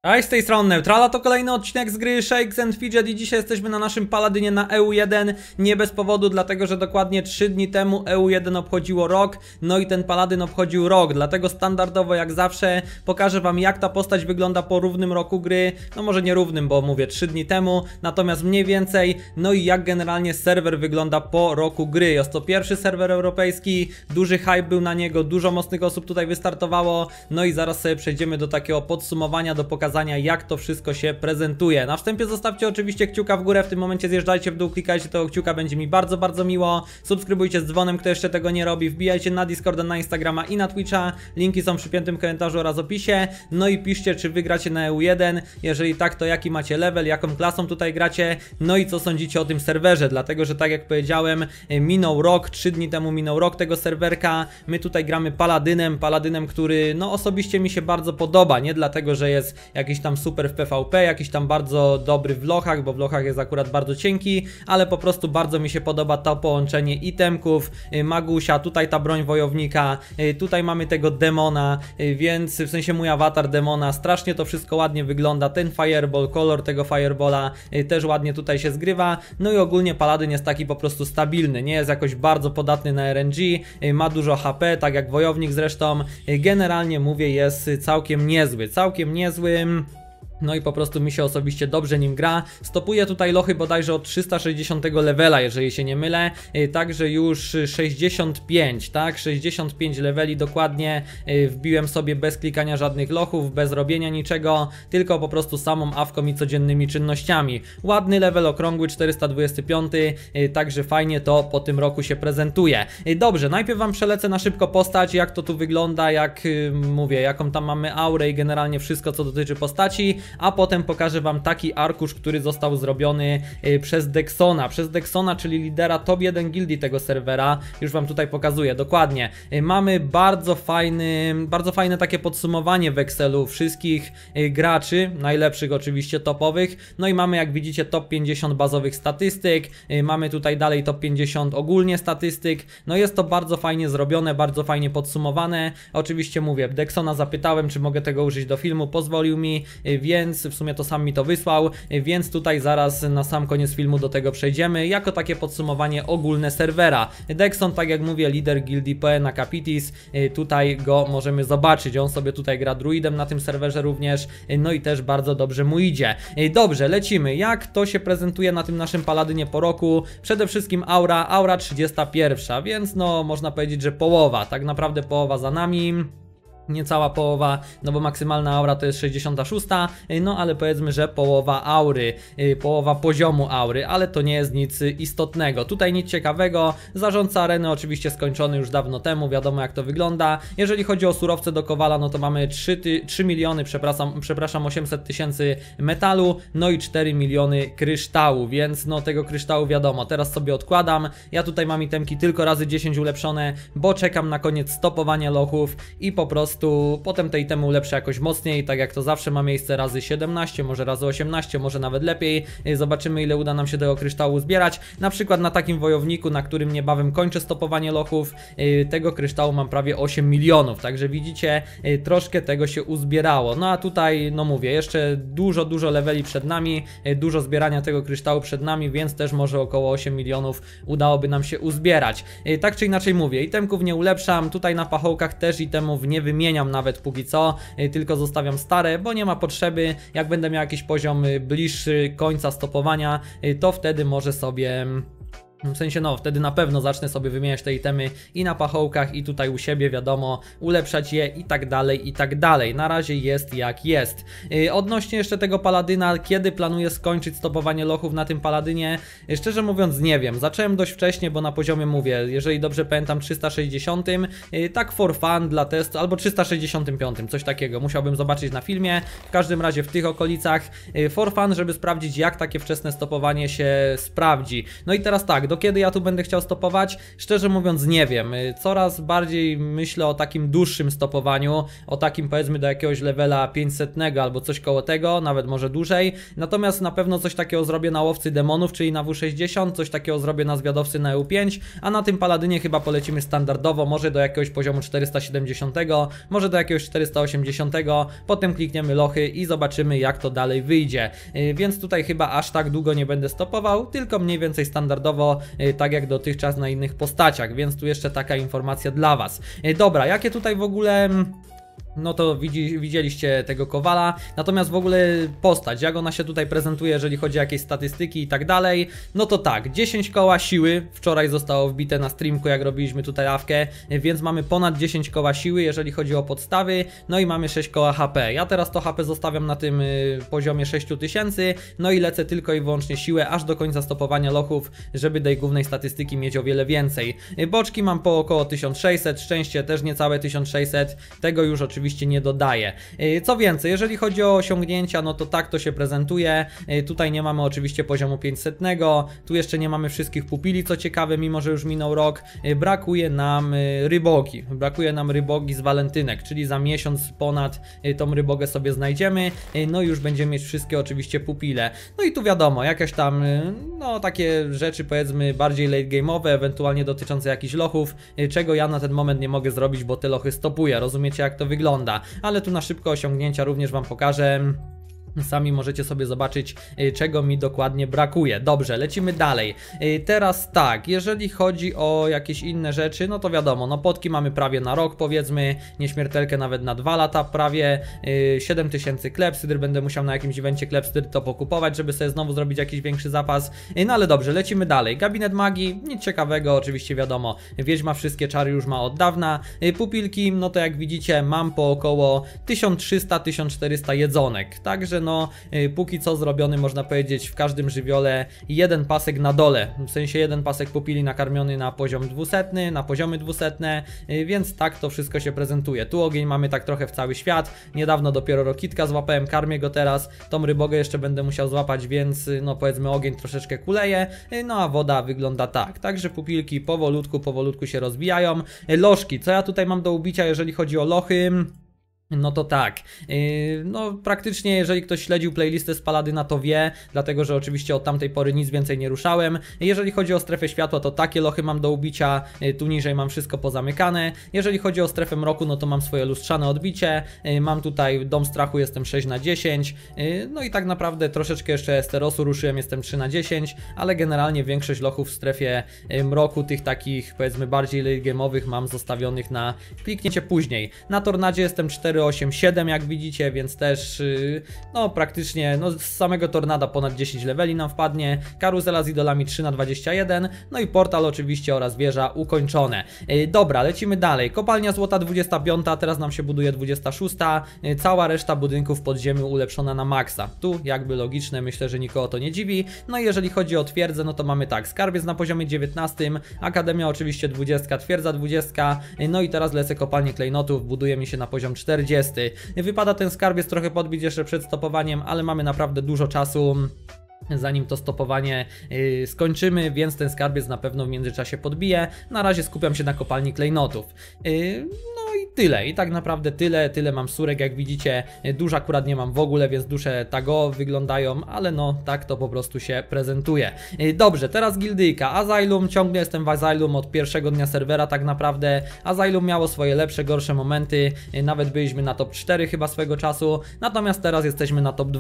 Cześć, z tej strony Neutrala, to kolejny odcinek z gry Shakes and Fidget i dzisiaj jesteśmy na naszym Paladynie na EU1. Nie bez powodu, dlatego że dokładnie 3 dni temu EU1 obchodziło rok, no i ten Paladyn obchodził rok, dlatego standardowo jak zawsze pokażę wam, jak ta postać wygląda po równym roku gry. No może nie równym, bo mówię 3 dni temu, natomiast mniej więcej, no i jak generalnie serwer wygląda po roku gry. Jest to pierwszy serwer europejski, duży hype był na niego, dużo mocnych osób tutaj wystartowało, no i zaraz sobie przejdziemy do takiego podsumowania, do pokazania, jak to wszystko się prezentuje. Na wstępie zostawcie oczywiście kciuka w górę, w tym momencie zjeżdżajcie w dół, klikajcie tego kciuka, będzie mi bardzo, bardzo miło. Subskrybujcie z dzwonem, kto jeszcze tego nie robi, wbijajcie na Discorda, na Instagrama i na Twitcha, linki są przy piętym komentarzu oraz opisie. No i piszcie, czy wygracie na EU1, jeżeli tak, to jaki macie level, jaką klasą tutaj gracie, no i co sądzicie o tym serwerze, dlatego że tak jak powiedziałem, minął rok, 3 dni temu minął rok tego serwerka. My tutaj gramy Paladynem, który no osobiście mi się bardzo podoba, nie dlatego, że jest jakiś tam super w PvP, jakiś tam bardzo dobry w lochach, bo w lochach jest akurat bardzo cienki, ale po prostu bardzo mi się podoba to połączenie itemków, magusia, tutaj ta broń wojownika, tutaj mamy tego demona, więc w sensie mój awatar demona, strasznie to wszystko ładnie wygląda, ten fireball, kolor tego fireballa też ładnie tutaj się zgrywa, no i ogólnie Paladyn jest taki po prostu stabilny, nie jest jakoś bardzo podatny na RNG, ma dużo HP, tak jak wojownik zresztą, generalnie mówię, jest całkiem niezły. No i po prostu mi się osobiście dobrze nim gra. Stopuję tutaj lochy bodajże od 360 levela, jeżeli się nie mylę. Także już 65, tak? 65 leveli dokładnie wbiłem sobie bez klikania żadnych lochów, bez robienia niczego, tylko po prostu samą awką i codziennymi czynnościami. Ładny level okrągły, 425, także fajnie to po tym roku się prezentuje. Dobrze, najpierw wam przelecę na szybko postać, jak to tu wygląda, jak mówię, jaką tam mamy aurę i generalnie wszystko, co dotyczy postaci. A potem pokażę wam taki arkusz, który został zrobiony przez Dexona, czyli lidera top 1 gildii tego serwera. Już wam tutaj pokazuję dokładnie. Mamy bardzo fajne takie podsumowanie w Excelu wszystkich graczy, najlepszych oczywiście topowych. No i mamy, jak widzicie, top 50 bazowych statystyk. Mamy tutaj dalej top 50 ogólnie statystyk. No jest to bardzo fajnie zrobione, bardzo fajnie podsumowane. Oczywiście mówię, Dexona zapytałem, czy mogę tego użyć do filmu, pozwolił mi, więc w sumie to sam mi to wysłał, więc tutaj zaraz na sam koniec filmu do tego przejdziemy, jako takie podsumowanie ogólne serwera. Dexon, tak jak mówię, lider gildii Poena Capitis, tutaj go możemy zobaczyć, on sobie tutaj gra druidem na tym serwerze również, no i też bardzo dobrze mu idzie. Dobrze, lecimy, jak to się prezentuje na tym naszym Paladynie po roku? Przede wszystkim aura 31, więc no można powiedzieć, że połowa, tak naprawdę połowa za nami. Niecała połowa, no bo maksymalna aura to jest 66, no ale powiedzmy, że połowa aury, połowa poziomu aury, ale to nie jest nic istotnego. Tutaj nic ciekawego, zarządca areny oczywiście skończony już dawno temu, wiadomo jak to wygląda. Jeżeli chodzi o surowce do kowala, no to mamy 3 miliony, przepraszam 800 tysięcy metalu, no i 4 miliony kryształu, więc no tego kryształu wiadomo, teraz sobie odkładam. Ja tutaj mam itemki tylko razy 10 ulepszone, bo czekam na koniec stopowania lochów i po prostu potem te itemy ulepszę jakoś mocniej, tak jak to zawsze ma miejsce, razy 17, może razy 18, może nawet lepiej. Zobaczymy, ile uda nam się tego kryształu zbierać. Na przykład na takim wojowniku, na którym niebawem kończę stopowanie lochów, tego kryształu mam prawie 8 milionów, także widzicie, troszkę tego się uzbierało. No a tutaj, no mówię, jeszcze dużo leveli przed nami, dużo zbierania tego kryształu przed nami, więc też może około 8 milionów udałoby nam się uzbierać. Tak czy inaczej mówię, itemków nie ulepszam, tutaj na pachołkach też itemów nie wymieniam nawet póki co, tylko zostawiam stare, bo nie ma potrzeby. Jak będę miał jakiś poziom bliższy końca stopowania, to wtedy może sobie... W sensie no, wtedy na pewno zacznę sobie wymieniać te itemy i na pachołkach, i tutaj u siebie, wiadomo, ulepszać je i tak dalej, i tak dalej. Na razie jest jak jest. Odnośnie jeszcze tego Paladyna, kiedy planuję skończyć stopowanie lochów na tym Paladynie, szczerze mówiąc nie wiem. Zacząłem dość wcześnie, bo na poziomie, mówię, jeżeli dobrze pamiętam, 360, tak for fun dla testu, albo 365, coś takiego, musiałbym zobaczyć na filmie. W każdym razie w tych okolicach, for fun, żeby sprawdzić, jak takie wczesne stopowanie się sprawdzi. No i teraz tak, do kiedy ja tu będę chciał stopować? Szczerze mówiąc nie wiem, coraz bardziej myślę o takim dłuższym stopowaniu, o takim powiedzmy do jakiegoś levela 500 albo coś koło tego, nawet może dłużej, natomiast na pewno coś takiego zrobię na łowcy demonów, czyli na W60, coś takiego zrobię na zwiadowcy na EU5, a na tym paladynie chyba polecimy standardowo, może do jakiegoś poziomu 470, może do jakiegoś 480, potem klikniemy lochy i zobaczymy jak to dalej wyjdzie, więc tutaj chyba aż tak długo nie będę stopował, tylko mniej więcej standardowo, tak jak dotychczas na innych postaciach, więc tu jeszcze taka informacja dla Was. Dobra, jakie tutaj w ogóle... No to widzieliście tego Kowala, natomiast w ogóle postać, jak ona się tutaj prezentuje, jeżeli chodzi o jakieś statystyki i tak dalej, no to tak, 10 koła siły, wczoraj zostało wbite na streamku, jak robiliśmy tutaj awkę, więc mamy ponad 10 koła siły, jeżeli chodzi o podstawy, no i mamy 6 koła HP. Ja teraz to HP zostawiam na tym poziomie 6000, no i lecę tylko i wyłącznie siłę, aż do końca stopowania lochów, żeby tej głównej statystyki mieć o wiele więcej. Boczki mam po około 1600, szczęście też niecałe 1600, tego już oczywiście nie dodaję. Co więcej, jeżeli chodzi o osiągnięcia, no to tak to się prezentuje. Tutaj nie mamy oczywiście poziomu 500, tu jeszcze nie mamy wszystkich pupili, co ciekawe, mimo że już minął rok. Brakuje nam rybogi z walentynek, czyli za miesiąc ponad tą rybogę sobie znajdziemy, no i już będziemy mieć wszystkie oczywiście pupile. No i tu wiadomo, jakieś tam, no takie rzeczy powiedzmy bardziej late game'owe, ewentualnie dotyczące jakichś lochów, czego ja na ten moment nie mogę zrobić, bo te lochy stopuję, rozumiecie jak to wygląda. Ale tu na szybko osiągnięcia również Wam pokażę. Sami możecie sobie zobaczyć, czego mi dokładnie brakuje. Dobrze, lecimy dalej. Teraz tak, jeżeli chodzi o jakieś inne rzeczy, no to wiadomo, no potki mamy prawie na rok powiedzmy, nieśmiertelkę nawet na 2 lata prawie, 7000 klepsydr, będę musiał na jakimś evencie klepsydr to pokupować, żeby sobie znowu zrobić jakiś większy zapas. No ale dobrze, lecimy dalej. Gabinet magii, nic ciekawego, oczywiście wiadomo, wiedźma wszystkie czary już ma od dawna. Pupilki, no to jak widzicie mam po około 1300-1400 jedzonek, także no póki co zrobiony można powiedzieć w każdym żywiole jeden pasek na dole, w sensie jeden pasek pupili nakarmiony na poziom 200, na poziomy 200, więc tak to wszystko się prezentuje. Tu ogień mamy tak trochę w cały świat, niedawno dopiero rokitka złapałem, karmię go teraz, tą rybogę jeszcze będę musiał złapać, więc no powiedzmy ogień troszeczkę kuleje, no a woda wygląda tak, także pupilki powolutku się rozbijają. Lożki, co ja tutaj mam do ubicia jeżeli chodzi o lochy? No to tak, no praktycznie jeżeli ktoś śledził playlistę z Paladyna to wie, dlatego że oczywiście od tamtej pory nic więcej nie ruszałem. Jeżeli chodzi o strefę światła to takie lochy mam do ubicia, tu niżej mam wszystko pozamykane. Jeżeli chodzi o strefę mroku no to mam swoje lustrzane odbicie, mam tutaj dom strachu, jestem 6/10, no i tak naprawdę troszeczkę jeszcze Esterosu ruszyłem, jestem 3/10, ale generalnie większość lochów w strefie mroku, tych takich powiedzmy bardziej late game'owych mam zostawionych na kliknięcie później. Na tornadzie jestem 4/8/7 jak widzicie, więc też no praktycznie no z samego tornada ponad 10 leveli nam wpadnie, karuzela z idolami 3/21, no i portal oczywiście oraz wieża ukończone. Dobra, lecimy dalej, kopalnia złota 25, teraz nam się buduje 26, cała reszta budynków podziemi ulepszona na maksa, tu jakby logiczne, myślę, że nikogo to nie dziwi. No i jeżeli chodzi o twierdzę, no to mamy tak, skarbiec na poziomie 19, akademia oczywiście 20, twierdza 20, no i teraz lecę kopalnię klejnotów, buduje mi się na poziom 40. Wypada ten skarbiec trochę podbić jeszcze przed stopowaniem, ale mamy naprawdę dużo czasu zanim to stopowanie skończymy, więc ten skarbiec na pewno w międzyczasie podbije. Na razie skupiam się na kopalni klejnotów. No i tyle, i tak naprawdę tyle mam surek, jak widzicie, dusz akurat nie mam w ogóle, więc dusze tago wyglądają, ale no tak to po prostu się prezentuje. Dobrze, teraz gildyjka, Asylum, ciągle jestem w Asylum od pierwszego dnia serwera tak naprawdę. Asylum miało swoje lepsze, gorsze momenty, nawet byliśmy na top 4 chyba swego czasu, natomiast teraz jesteśmy na top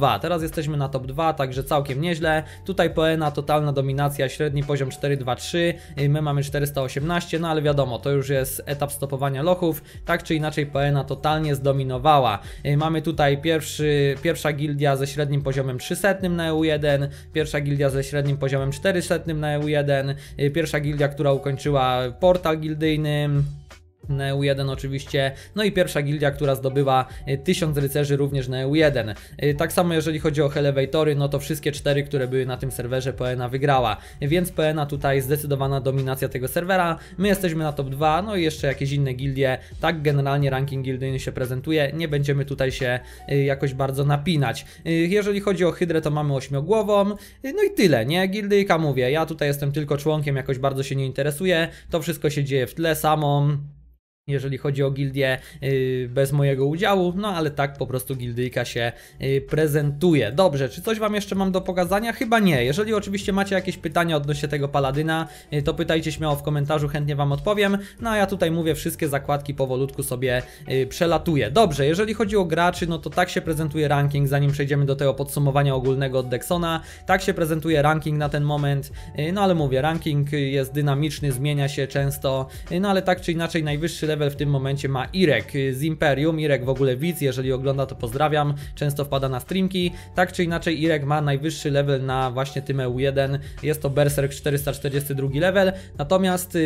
2, także całkiem nieźle. Tutaj Poena, totalna dominacja, średni poziom 423, my mamy 418, no ale wiadomo, to już jest etap stopowania lochów, tak czy inaczej Poena totalnie zdominowała. Mamy tutaj pierwsza gildia ze średnim poziomem 300 na EU1, pierwsza gildia ze średnim poziomem 400 na EU1, pierwsza gildia, która ukończyła portal gildyjny. na EU1 oczywiście, no i pierwsza gildia, która zdobyła 1000 rycerzy również na EU1. Tak samo jeżeli chodzi o Elevatory, no to wszystkie 4, które były na tym serwerze, PNA wygrała, więc PNA tutaj zdecydowana dominacja tego serwera, my jesteśmy na top 2, no i jeszcze jakieś inne gildie, tak generalnie ranking gildyjny się prezentuje, nie będziemy tutaj się jakoś bardzo napinać. Jeżeli chodzi o Hydrę, to mamy 8-głową, no i tyle, nie? Gildyjka, mówię, ja tutaj jestem tylko członkiem, jakoś bardzo się nie interesuję, to wszystko się dzieje w tle samo. Jeżeli chodzi o gildię bez mojego udziału, no ale tak po prostu gildyjka się prezentuje. Dobrze, czy coś wam jeszcze mam do pokazania? Chyba nie. Jeżeli oczywiście macie jakieś pytania odnośnie tego paladyna, to pytajcie śmiało w komentarzu, chętnie wam odpowiem. No a ja tutaj mówię, wszystkie zakładki powolutku sobie przelatuję. Dobrze, jeżeli chodzi o graczy, no to tak się prezentuje ranking, zanim przejdziemy do tego podsumowania ogólnego od Dexona. Tak się prezentuje ranking na ten moment, no ale mówię, ranking jest dynamiczny, zmienia się często, no ale tak czy inaczej najwyższy level w tym momencie ma Irek z Imperium. Irek w ogóle widz, jeżeli ogląda, to pozdrawiam, często wpada na streamki. Tak czy inaczej Irek ma najwyższy level na właśnie tym EU1, jest to Berserk 442 level, natomiast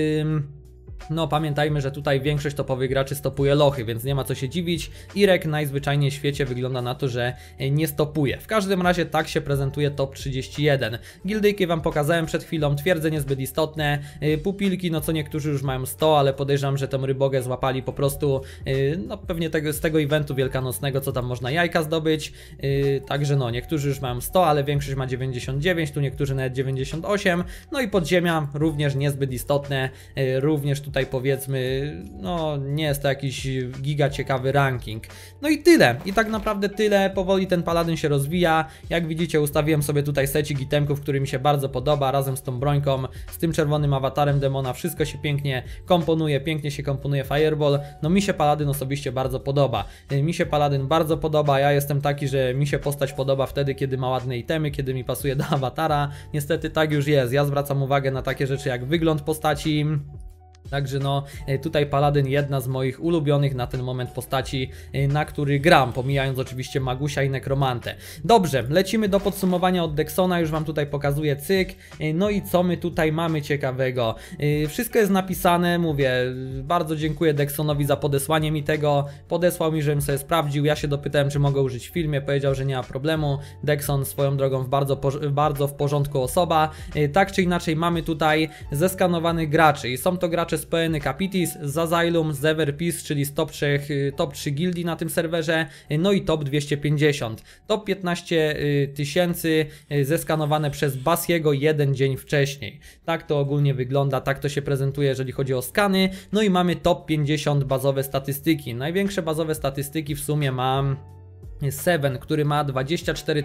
no pamiętajmy, że tutaj większość topowych graczy stopuje lochy, więc nie ma co się dziwić. Irek najzwyczajniej w świecie wygląda na to, że nie stopuje. W każdym razie tak się prezentuje top 31. Gildyjki wam pokazałem przed chwilą, twierdze niezbyt istotne. Pupilki, no co niektórzy już mają 100, ale podejrzewam, że tą rybogę złapali po prostu no pewnie z tego eventu wielkanocnego, co tam można jajka zdobyć. Także no, niektórzy już mają 100, ale większość ma 99, tu niektórzy nawet 98. No i podziemia również niezbyt istotne, również tutaj powiedzmy, no nie jest to jakiś giga ciekawy ranking. No i tyle, i tak naprawdę tyle, powoli ten paladyn się rozwija. Jak widzicie, ustawiłem sobie tutaj secik itemków, który mi się bardzo podoba, razem z tą brońką, z tym czerwonym awatarem demona, wszystko się pięknie komponuje Fireball. No mi się paladyn osobiście bardzo podoba. Mi się paladyn bardzo podoba, ja jestem taki, że mi się postać podoba wtedy, kiedy ma ładne itemy, kiedy mi pasuje do awatara. Niestety tak już jest, ja zwracam uwagę na takie rzeczy jak wygląd postaci. Także no, tutaj paladyn jedna z moich ulubionych na ten moment postaci, na który gram, pomijając oczywiście Magusia i Nekromantę. Dobrze, lecimy do podsumowania od Dexona, już wam tutaj pokazuję cyk. No i co my tutaj mamy ciekawego? Wszystko jest napisane, mówię, bardzo dziękuję Dexonowi za podesłanie mi tego. Podesłał mi, żebym sobie sprawdził, ja się dopytałem, czy mogę użyć w filmie, powiedział, że nie ma problemu. Dexon swoją drogą bardzo w porządku osoba. Tak czy inaczej mamy tutaj zeskanowanych graczy i są to gracze z PN Capitis, z Asylum, z Everpeace, czyli z top 3 gildii na tym serwerze, no i top 250. Top 15 tysięcy zeskanowane przez Basiego jeden dzień wcześniej. Tak to ogólnie wygląda, tak to się prezentuje, jeżeli chodzi o skany. No i mamy top 50 bazowe statystyki. Największe bazowe statystyki w sumie mam Seven, który ma 24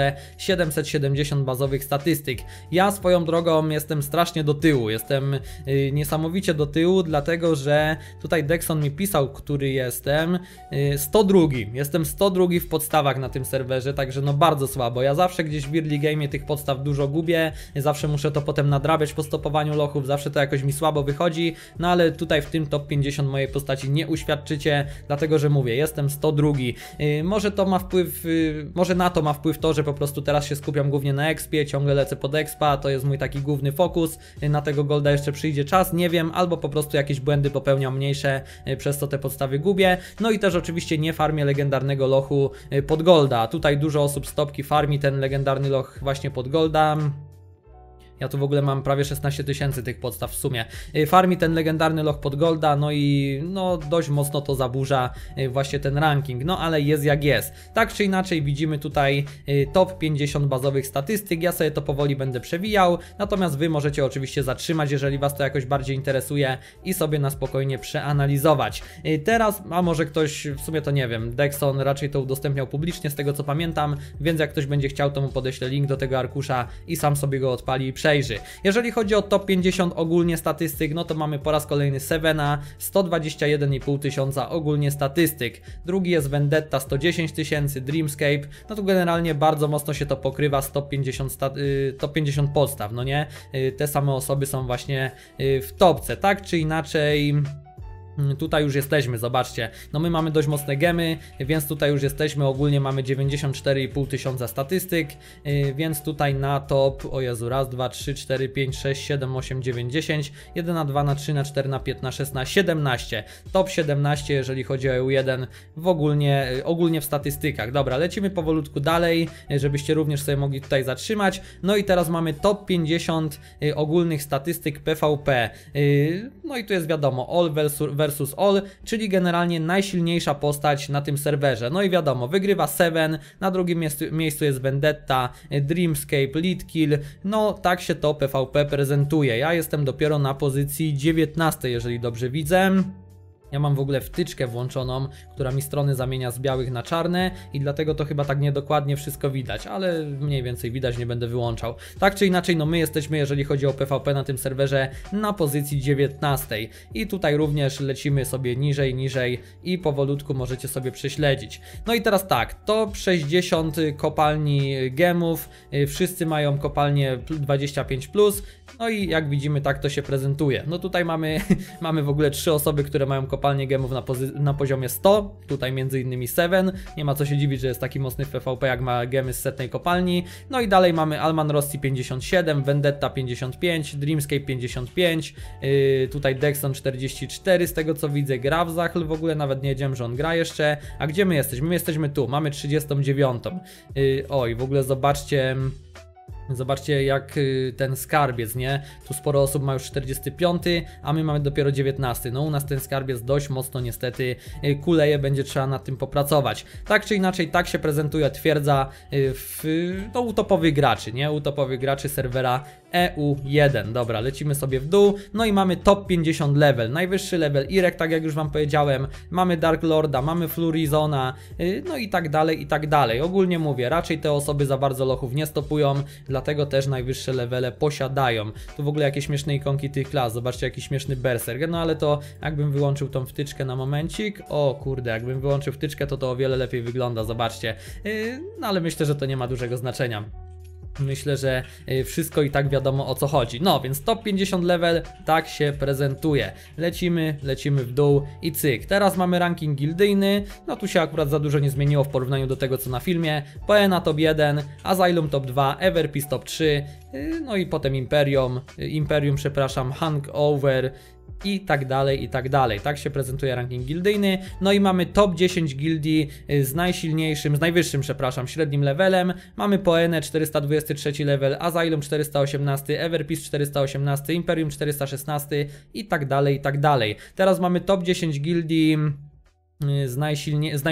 770 bazowych statystyk. Ja swoją drogą jestem strasznie do tyłu, jestem niesamowicie do tyłu, dlatego że tutaj Dexon mi pisał, który jestem 102. Jestem 102 w podstawach na tym serwerze, także no bardzo słabo. Ja zawsze gdzieś w early game tych podstaw dużo gubię, zawsze muszę to potem nadrabiać po stopowaniu lochów, zawsze to jakoś mi słabo wychodzi, no ale tutaj w tym top 50 mojej postaci nie uświadczycie, dlatego że mówię, jestem 102. Może to ma wpływ, może na to ma wpływ to, że po prostu teraz się skupiam głównie na expie, ciągle lecę pod expa, to jest mój taki główny fokus, na tego golda jeszcze przyjdzie czas, nie wiem, albo po prostu jakieś błędy popełniam mniejsze, przez co te podstawy gubię, no i też oczywiście nie farmię legendarnego lochu pod golda, tutaj dużo osób stopki farmi ten legendarny loch właśnie pod golda. Ja tu w ogóle mam prawie 16 tysięcy tych podstaw w sumie. Farmi ten legendarny loch pod golda, no i no dość mocno to zaburza właśnie ten ranking, no ale jest jak jest. Tak czy inaczej widzimy tutaj top 50 bazowych statystyk, ja sobie to powoli będę przewijał, natomiast wy możecie oczywiście zatrzymać, jeżeli was to jakoś bardziej interesuje i sobie na spokojnie przeanalizować. Teraz, a może ktoś, w sumie to nie wiem, Dexon raczej to udostępniał publicznie z tego co pamiętam, więc jak ktoś będzie chciał, to mu podeślę link do tego arkusza i sam sobie go odpali i przejrzy. Jeżeli chodzi o top 50 ogólnie statystyk, no to mamy po raz kolejny Sevena, 121,5 tysiąca ogólnie statystyk. Drugi jest Vendetta, 110 tysięcy, Dreamscape, no to generalnie bardzo mocno się to pokrywa z top 50 podstaw, no nie? Te same osoby są właśnie w topce, tak czy inaczej. Tutaj już jesteśmy, zobaczcie, no my mamy dość mocne gemy, więc tutaj już jesteśmy, ogólnie mamy 94,5 tysiąca statystyk, więc tutaj na top, o Jezu, raz, dwa, 3, 4, 5, 6, 7, 8, 9, 10, 1 na 2 na 3 na 4 na 5 na 6 na 17, top 17 jeżeli chodzi o EU1 ogólnie w statystykach. Dobra, lecimy powolutku dalej, żebyście również sobie mogli tutaj zatrzymać. No i teraz mamy top 50 ogólnych statystyk PvP, no i tu jest wiadomo, all versus all, czyli generalnie najsilniejsza postać na tym serwerze. No i wiadomo, wygrywa Seven, na drugim miejscu jest Vendetta, Dreamscape, Leadkill, no tak się to PvP prezentuje. Ja jestem dopiero na pozycji 19, jeżeli dobrze widzę. Ja mam w ogóle wtyczkę włączoną, która mi strony zamienia z białych na czarne i dlatego to chyba tak niedokładnie wszystko widać, ale mniej więcej widać, nie będę wyłączał. Tak czy inaczej, no my jesteśmy, jeżeli chodzi o PvP na tym serwerze, na pozycji 19 i tutaj również lecimy sobie niżej i powolutku możecie sobie prześledzić. No i teraz tak, top 60 kopalni gemów, wszyscy mają kopalnię 25+, no i jak widzimy tak to się prezentuje. No tutaj mamy w ogóle 3 osoby, które mają kopalnię gemów na poziomie 100, tutaj między innymi Seven, nie ma co się dziwić, że jest taki mocny w PvP jak ma gemy z setnej kopalni. No i dalej mamy Alman Rossi 57, Vendetta 55, Dreamscape 55, tutaj Dexon 44 z tego co widzę, gra w Zachl, w ogóle nawet nie wiedziałem, że on gra jeszcze. A gdzie my jesteśmy? My jesteśmy tu, mamy 39. Oj, w ogóle zobaczcie jak ten skarbiec, nie? Tu sporo osób ma już 45, a my mamy dopiero 19. No u nas ten skarbiec dość mocno niestety kuleje, będzie trzeba nad tym popracować. Tak czy inaczej, tak się prezentuje twierdza u topowych graczy, nie? U topowych graczy serwera EU1. Dobra, lecimy sobie w dół. No i mamy top 50 level. Najwyższy level Irek, tak jak już wam powiedziałem. Mamy Dark Lorda, mamy Flurizona, no i tak dalej, i tak dalej. Ogólnie mówię, raczej te osoby za bardzo lochów nie stopują, dlatego też najwyższe levele posiadają. Tu w ogóle jakieś śmieszne ikonki tych klas. Zobaczcie, jaki śmieszny berserk. No ale to jakbym wyłączył tą wtyczkę na momencik. O kurde, jakbym wyłączył wtyczkę, to o wiele lepiej wygląda, zobaczcie. No ale myślę, że to nie ma dużego znaczenia. Myślę, że wszystko i tak wiadomo o co chodzi. No więc top 50 level tak się prezentuje. Lecimy w dół i cyk. Teraz mamy ranking gildyjny. No tu się akurat za dużo nie zmieniło w porównaniu do tego co na filmie. Poena top 1, Asylum top 2, Everpeace top 3, no i potem Imperium, przepraszam, Hangover i tak dalej, i tak dalej. Tak się prezentuje ranking gildyjny. No i mamy top 10 gildii z najwyższym, przepraszam, średnim levelem. Mamy Poenę 423 level, Asylum 418, Everpeace 418, Imperium 416 i tak dalej, i tak dalej. Teraz mamy top 10 gildii z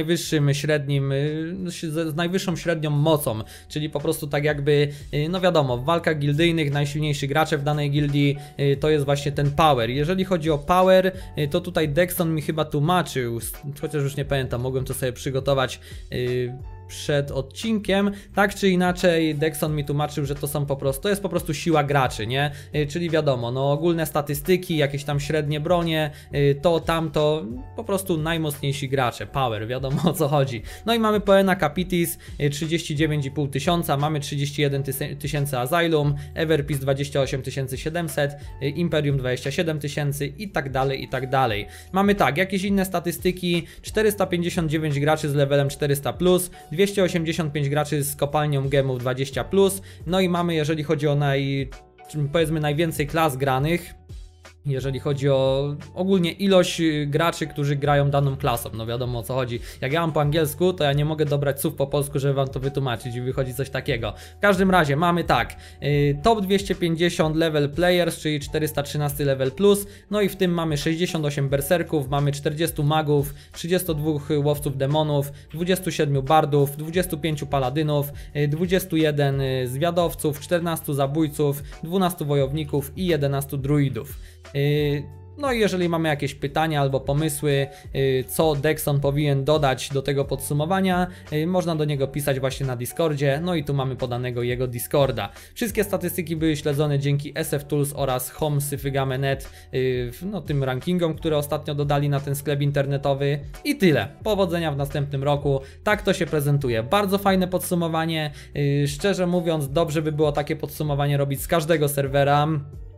najwyższą średnią mocą, czyli po prostu tak jakby, no wiadomo, w walkach gildyjnych najsilniejszy gracze w danej gildii to jest właśnie ten power. Jeżeli chodzi o power, to tutaj Dexon mi chyba tłumaczył, chociaż już nie pamiętam, mogłem to sobie przygotować przed odcinkiem. Tak czy inaczej Dexon mi tłumaczył, że to jest po prostu siła graczy, nie? Czyli wiadomo, no ogólne statystyki, jakieś tam średnie bronie, tamto, po prostu najmocniejsi gracze, power, wiadomo o co chodzi. No i mamy Poena Capitis 39,5 tysiąca, mamy 31 tysięcy Asylum, Everpeace 28 700, Imperium 27 tysięcy i tak dalej, i tak dalej. Mamy tak, jakieś inne statystyki, 459 graczy z levelem 400+, 285 graczy z kopalnią gemów 20+, no i mamy, jeżeli chodzi o powiedzmy najwięcej klas granych, jeżeli chodzi o ogólnie ilość graczy, którzy grają daną klasą, no wiadomo o co chodzi. Jak ja mam po angielsku, to ja nie mogę dobrać słów po polsku, żeby wam to wytłumaczyć i wychodzi coś takiego. W każdym razie mamy tak, top 250 level players, czyli 413 level plus, no i w tym mamy 68 berserków, mamy 40 magów, 32 łowców demonów, 27 bardów, 25 paladynów, 21 zwiadowców, 14 zabójców, 12 wojowników i 11 druidów. No i jeżeli mamy jakieś pytania albo pomysły, co Dexon powinien dodać do tego podsumowania, można do niego pisać właśnie na Discordzie, no i tu mamy podanego jego Discorda. Wszystkie statystyki były śledzone dzięki SF Tools oraz Home.net, no tym rankingom, które ostatnio dodali na ten sklep internetowy i tyle. Powodzenia w następnym roku, tak to się prezentuje. Bardzo fajne podsumowanie, szczerze mówiąc dobrze by było takie podsumowanie robić z każdego serwera.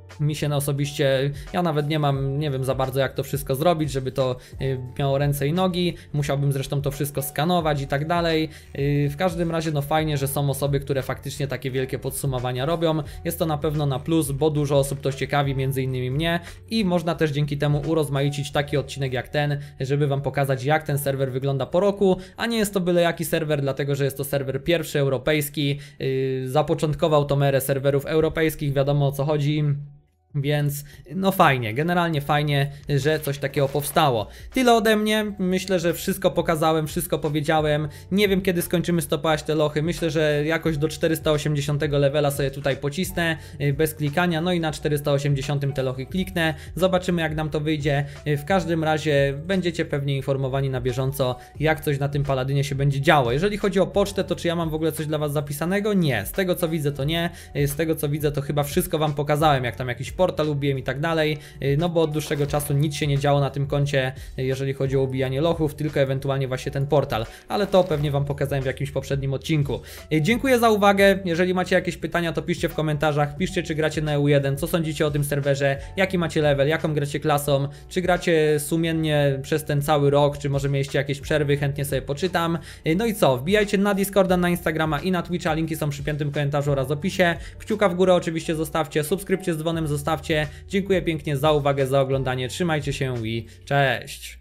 Mi się osobiście, ja nawet nie wiem za bardzo jak to wszystko zrobić, żeby to miało ręce i nogi, musiałbym zresztą to wszystko skanować i tak dalej. W każdym razie no fajnie, że są osoby, które faktycznie takie wielkie podsumowania robią, jest to na pewno na plus, bo dużo osób to ciekawi, między innymi mnie i można też dzięki temu urozmaicić taki odcinek jak ten, żeby wam pokazać jak ten serwer wygląda po roku, a nie jest to byle jaki serwer, dlatego że jest to serwer pierwszy europejski, zapoczątkował tą erę serwerów europejskich, wiadomo o co chodzi. Więc no fajnie, generalnie fajnie, że coś takiego powstało. Tyle ode mnie, myślę, że wszystko pokazałem, wszystko powiedziałem. Nie wiem kiedy skończymy stopować te lochy, myślę, że jakoś do 480 levela sobie tutaj pocisnę bez klikania, no i na 480 te lochy kliknę. Zobaczymy jak nam to wyjdzie. W każdym razie będziecie pewnie informowani na bieżąco jak coś na tym Paladynie się będzie działo. Jeżeli chodzi o pocztę, to czy ja mam w ogóle coś dla was zapisanego? Nie, z tego co widzę to nie, z tego co widzę to chyba wszystko wam pokazałem, jak tam jakiś portal ubiłem i tak dalej, no bo od dłuższego czasu nic się nie działo na tym koncie, jeżeli chodzi o ubijanie lochów, tylko ewentualnie właśnie ten portal, ale to pewnie wam pokazałem w jakimś poprzednim odcinku. Dziękuję za uwagę, jeżeli macie jakieś pytania to piszcie w komentarzach, piszcie czy gracie na EU1, co sądzicie o tym serwerze, jaki macie level, jaką gracie klasą, czy gracie sumiennie przez ten cały rok, czy może mieliście jakieś przerwy, chętnie sobie poczytam. No i co, wbijajcie na Discorda, na Instagrama i na Twitcha, linki są przy piętym komentarzu oraz opisie, kciuka w górę oczywiście zostawcie, subskrypcję z dzwonem zostawcie. Dziękuję pięknie za uwagę, za oglądanie, trzymajcie się i cześć!